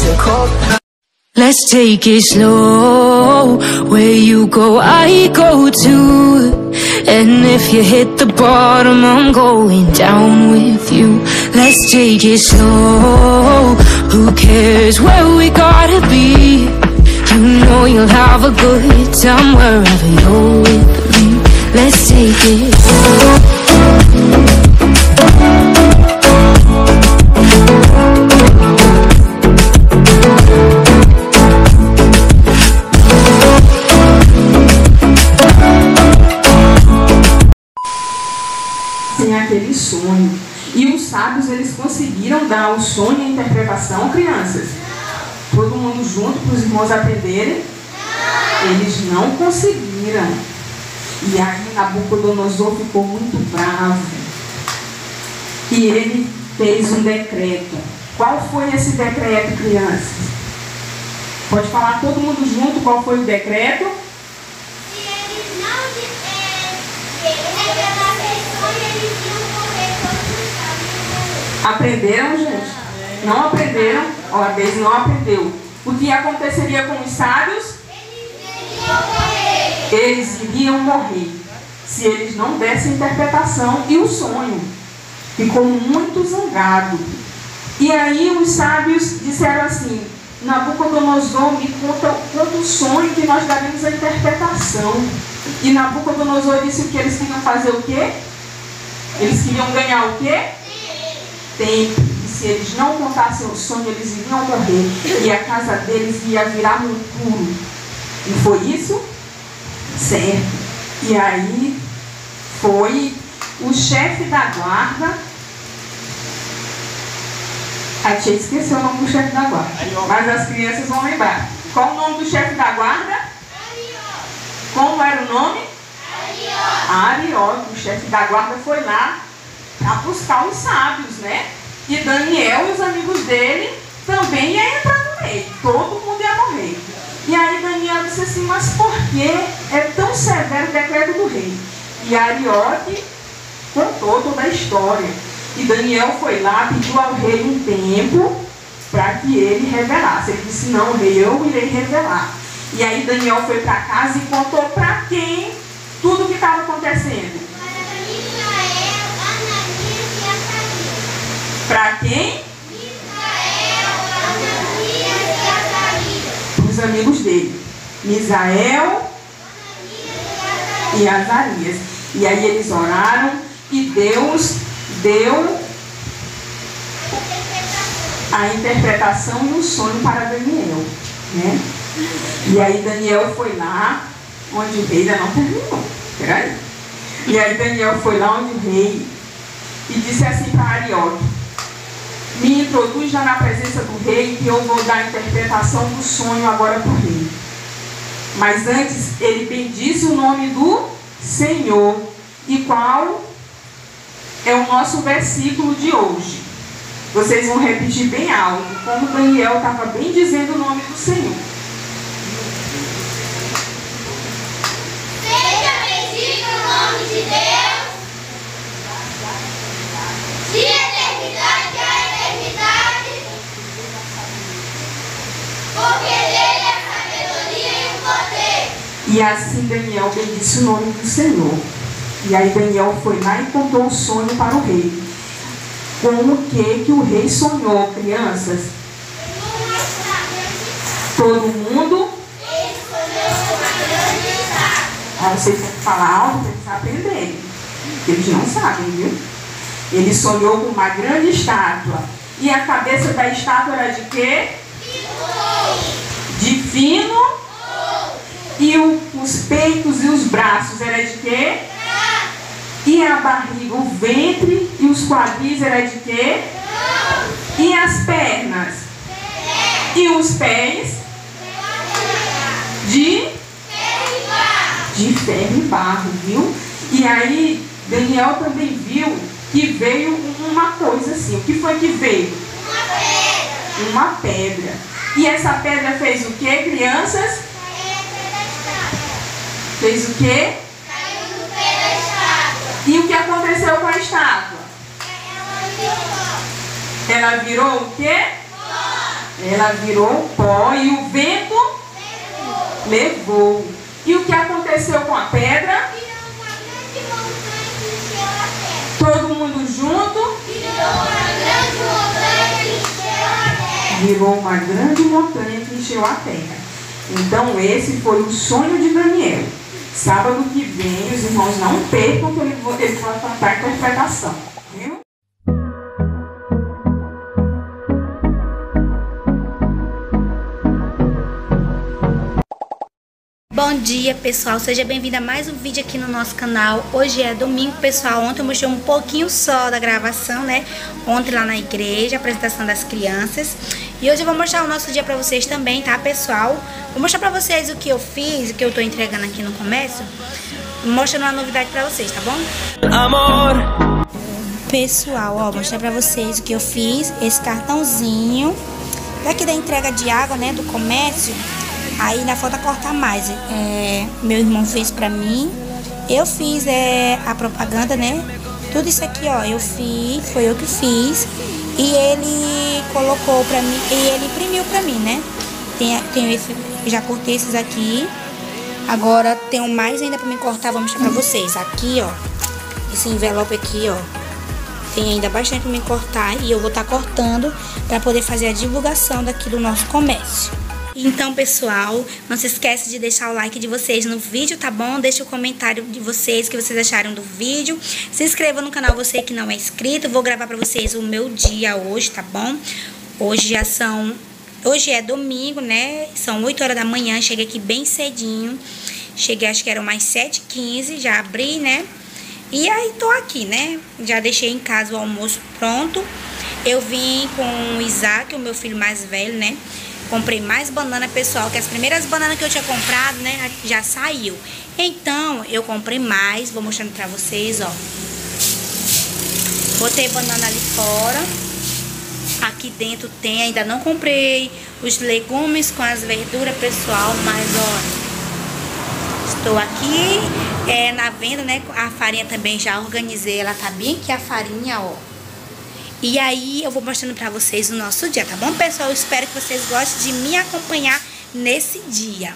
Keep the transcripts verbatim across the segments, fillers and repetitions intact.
a cold. Let's take it slow. Where you go, I go too. And if you hit the bottom, I'm going down with you. Let's take it slow. Who cares where we gotta be? You know you'll have a good time wherever you're with me. Let's take it slow. Sem aquele sonho. E os sábios, eles conseguiram dar ao sonho a interpretação, crianças? Todo mundo junto para os irmãos aprenderem? Eles não conseguiram. E aí Nabucodonosor ficou muito bravo. E ele fez um decreto. Qual foi esse decreto, crianças? Pode falar todo mundo junto qual foi o decreto? Se eles não revelassem sonho, eles iam morrer todos os sábios. Aprenderam, gente? Não aprenderam? Ó, a vez não aprendeu. O que aconteceria com os sábios? Eles iriam morrer. Eles iriam morrer se eles não dessem interpretação e o sonho. Ficou muito zangado. E aí os sábios disseram assim: Nabucodonosor, me conta, conta o sonho que nós daremos a interpretação. E Nabucodonosor disse que eles queriam fazer o quê? Eles queriam ganhar o quê? Tempo. E se eles não contassem o sonho, eles iriam morrer. E a casa deles ia virar monturo. Não foi isso? Certo. E aí foi o chefe da guarda. A tia esqueceu o nome do chefe da guarda, mas as crianças vão lembrar. Qual o nome do chefe da guarda? Como era o nome? Arioque. O chefe da guarda foi lá para buscar os sábios, né? E Daniel e os amigos dele também iam entrar no meio. Todo mundo ia morrer. E aí Daniel disse assim: mas por que é tão severo o decreto do rei? E Arioque contou toda a história. E Daniel foi lá, pediu ao rei um tempo para que ele revelasse. Ele disse: não, rei, eu irei revelar. E aí Daniel foi para casa e contou para quem tudo o que estava acontecendo. Para quem? Os amigos dele, Misael e Azarias. E aí eles oraram e Deus deu a interpretação e o sonho para Daniel, né? E aí Daniel foi lá onde o rei ainda não terminou. Peraí. E aí Daniel foi lá onde o rei e disse assim para Arioque: me introduz já na presença do rei, que eu vou dar a interpretação do sonho agora para o rei. Mas antes ele bendize o nome do Senhor. E qual é o nosso versículo de hoje? Vocês vão repetir bem alto, como Daniel estava bem dizendo o nome do Senhor. Seja bendito o nome de Deus, de eternidade a eternidade, porque dele é a sabedoria e o poder. E assim Daniel bendisse o nome do Senhor. E aí Daniel foi lá e contou o sonho para o rei. Com o que que o rei sonhou, crianças? Todo mundo? Ah, vocês têm que falar alto para eles aprenderem. Eles não sabem, viu? Ele sonhou com uma grande estátua. E a cabeça da estátua era de quê? De fino. E o, os peitos e os braços era de quê? E a barriga, o ventre e os quadris era de quê? E as pernas? E os pés? De? De ferro e barro, viu? E aí Daniel também viu que veio uma coisa assim. O que foi que veio? Uma pedra. Uma pedra. E essa pedra fez o que, crianças? Fez o quê? Caiu no pé da estátua. E o que aconteceu com a estátua? Ela virou. Ela virou o quê? Pó. Ela virou pó e o vento levou. levou. E o que aconteceu com a pedra? Todo mundo junto. Virou uma grande montanha que encheu a terra. Então esse foi o sonho de Daniel. Sábado que vem, os irmãos não percam que eles vão contar a interpretação. Viu? Bom dia, pessoal, seja bem-vindo a mais um vídeo aqui no nosso canal. Hoje é domingo, pessoal. Ontem eu mostrei um pouquinho só da gravação, né? Ontem lá na igreja, a apresentação das crianças. E hoje eu vou mostrar o nosso dia pra vocês também, tá, pessoal? Vou mostrar pra vocês o que eu fiz, o que eu tô entregando aqui no comércio, mostrando uma novidade pra vocês, tá bom? Amor! Pessoal, ó, vou mostrar pra vocês o que eu fiz, esse cartãozinho daqui da entrega de água, né, do comércio. Aí ainda falta cortar mais. É, meu irmão fez pra mim. Eu fiz é, a propaganda, né? Tudo isso aqui, ó, eu fiz, foi eu que fiz. E ele colocou pra mim, e ele imprimiu pra mim, né? Tem, tem esse, já cortei esses aqui. Agora tem um mais ainda pra me cortar, vou mostrar pra vocês. Aqui, ó, esse envelope aqui, ó, tem ainda bastante pra me cortar. E eu vou estar tá cortando pra poder fazer a divulgação daqui do nosso comércio. Então, pessoal, não se esqueça de deixar o like de vocês no vídeo, tá bom? Deixa o comentário de vocês, o que vocês acharam do vídeo. Se inscreva no canal, você que não é inscrito. Vou gravar pra vocês o meu dia hoje, tá bom? Hoje já são... Hoje é domingo, né? São oito horas da manhã, cheguei aqui bem cedinho. Cheguei, acho que eram mais sete e quinze, já abri, né? E aí tô aqui, né? Já deixei em casa o almoço pronto. Eu vim com o Isaac, o meu filho mais velho, né? Comprei mais banana, pessoal, que as primeiras bananas que eu tinha comprado, né, já saiu. Então, eu comprei mais, vou mostrando pra vocês, ó. Botei banana ali fora. Aqui dentro tem, ainda não comprei os legumes com as verduras, pessoal, mas, ó, estou aqui é, na venda, né, a farinha também já organizei, ela tá bem aqui a farinha, ó. E aí eu vou mostrando pra vocês o nosso dia, tá bom, pessoal? Eu espero que vocês gostem de me acompanhar nesse dia.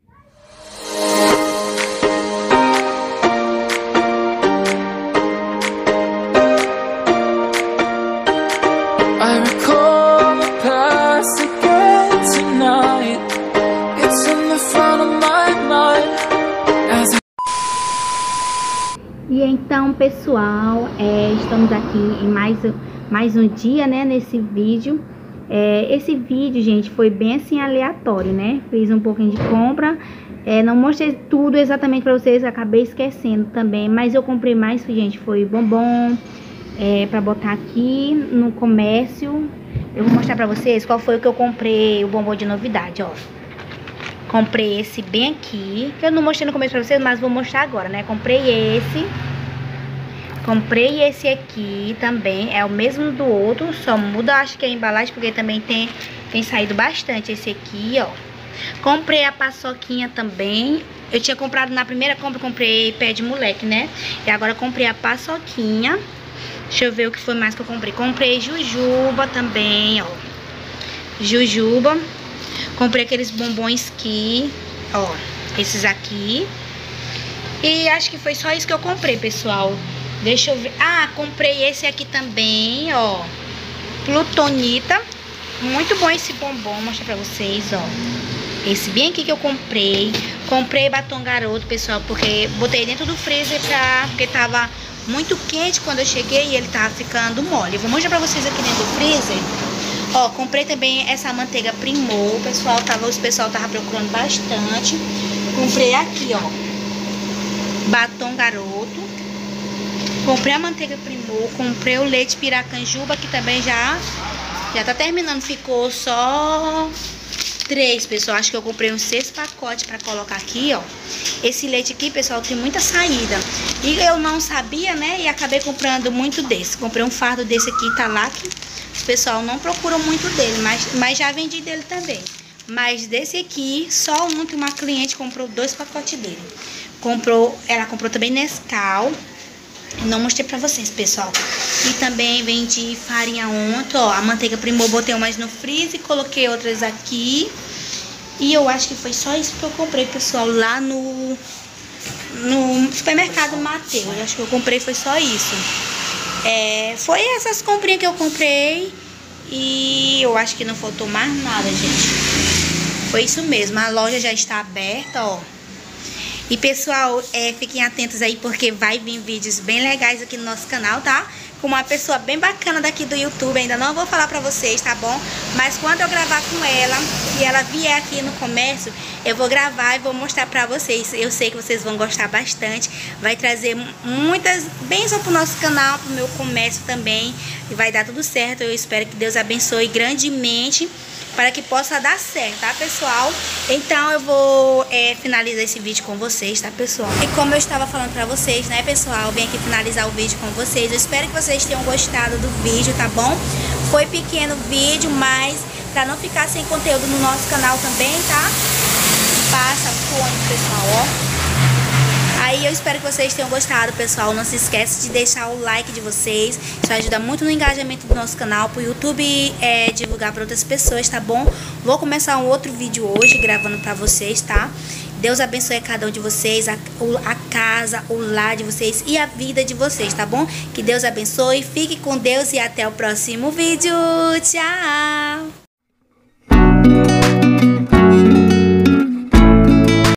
E então, pessoal, é, estamos aqui em mais, mais um dia, né, nesse vídeo. É, esse vídeo, gente, foi bem assim aleatório, né? Fiz um pouquinho de compra, é, não mostrei tudo exatamente pra vocês, acabei esquecendo também. Mas eu comprei mais, gente, foi bombom, é, pra botar aqui no comércio. Eu vou mostrar pra vocês qual foi o que eu comprei, o bombom de novidade, ó. Comprei esse bem aqui, que eu não mostrei no começo pra vocês, mas vou mostrar agora, né? Comprei esse. Comprei esse aqui também, é o mesmo do outro, só muda, acho que a embalagem, porque também tem, tem saído bastante esse aqui, ó. Comprei a paçoquinha também. Eu tinha comprado na primeira compra, comprei pé de moleque, né? E agora comprei a paçoquinha. Deixa eu ver o que foi mais que eu comprei. Comprei jujuba também, ó. Jujuba. Comprei aqueles bombons que, ó, esses aqui. E acho que foi só isso que eu comprei, pessoal. Deixa eu ver. Ah, comprei esse aqui também, ó. Plutonita. Muito bom esse bombom, vou mostrar pra vocês, ó. Esse bem aqui que eu comprei. Comprei batom garoto, pessoal, porque botei dentro do freezer pra... Porque tava muito quente quando eu cheguei e ele tava ficando mole. Eu vou mostrar pra vocês aqui dentro do freezer. Ó, comprei também essa manteiga Primor. O pessoal tava, os pessoal tava procurando bastante. Comprei aqui, ó, batom garoto. Comprei a manteiga Primor. Comprei o leite piracanjuba, que também já já tá terminando. Ficou só três, pessoal. Acho que eu comprei uns seis pacotes pra colocar aqui, ó. Esse leite aqui, pessoal, tem muita saída. E eu não sabia, né? E acabei comprando muito desse. Comprei um fardo desse aqui, tá lá, que o pessoal não procura muito dele, mas, mas já vendi dele também. Mas desse aqui, só um que uma cliente comprou dois pacotes dele. Comprou, ela comprou também Nescau. Não mostrei pra vocês, pessoal. E também vendi farinha ontem, ó. A manteiga primou, botei umas no freezer, coloquei outras aqui. E eu acho que foi só isso que eu comprei, pessoal, lá no, no supermercado Mateus. Eu acho que eu comprei foi só isso. É, foi essas comprinhas que eu comprei. E eu acho que não faltou mais nada, gente. Foi isso mesmo. A loja já está aberta, ó. E pessoal, é, fiquem atentos aí porque vai vir vídeos bem legais aqui no nosso canal, tá? Com uma pessoa bem bacana daqui do YouTube. Ainda não vou falar pra vocês, tá bom? Mas quando eu gravar com ela e ela vier aqui no comércio, eu vou gravar e vou mostrar pra vocês. Eu sei que vocês vão gostar bastante. Vai trazer muitas bênçãos pro nosso canal, pro meu comércio também. E vai dar tudo certo. Eu espero que Deus abençoe grandemente para que possa dar certo, tá, pessoal? Então eu vou é, finalizar esse vídeo com vocês, tá, pessoal? E como eu estava falando pra vocês, né, pessoal, eu vim aqui finalizar o vídeo com vocês. Eu espero que vocês tenham gostado do vídeo, tá bom? Foi pequeno vídeo, mas pra não ficar sem conteúdo no nosso canal também, tá? Passa fone, pessoal, ó. Aí eu espero que vocês tenham gostado, pessoal. Não se esqueça de deixar o like de vocês. Isso ajuda muito no engajamento do nosso canal, pro YouTube é, divulgar para outras pessoas, tá bom? Vou começar um outro vídeo hoje, gravando pra vocês, tá? Deus abençoe a cada um de vocês, a, a casa, o lar de vocês e a vida de vocês, tá bom? Que Deus abençoe, fique com Deus e até o próximo vídeo. Tchau!